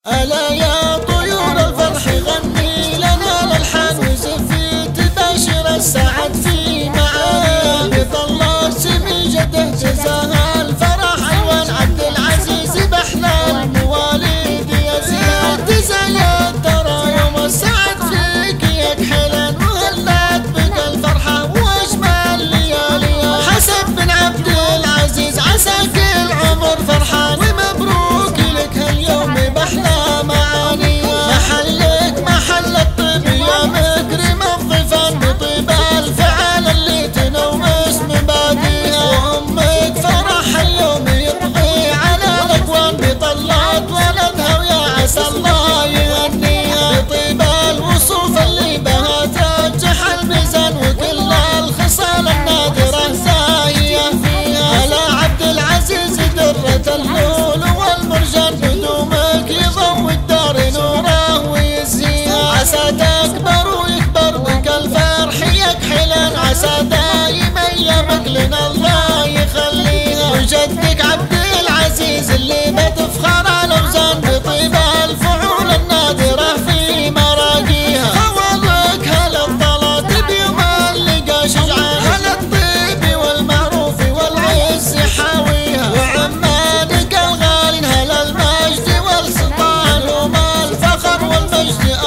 ألا يا طيور الفرح غني لنا الألحان وزفي تباشر السعد في معاني بطلع سمي جده جزاها الفرح أيوان عبد العزيز بأحلام مواليد يزيد تزايد ترى يوم السعد فيك يكحلن وهلت بقى الفرحة وأجمل لياليها حسب بن عبد العزيز عسى كل عمر فرحان ومبروك لك هاليوم بأحلام الله يغنيها بطيب الوصوف اللي بها ترجح الميزان وكل الخصال النادرة زاهية فيها هلا عبد العزيز درة اللؤلؤ والمرجان قدومك يضوي الدار نوره ويزيها عسى تكبر ويكبر بك الفرح يكحلن عسى دايما ايامك لنا الله يخليها وجدك عبد العزيز اللي بتفخر على وزان بطيب الفعول النادرة في مراقيها خوالك هلا الطلات بيوم اللقا شجعان هلا الطيب والمعروف والعز يحاويها وعمانك الغالين هلا المجد والسلطان هم الفخر والمجد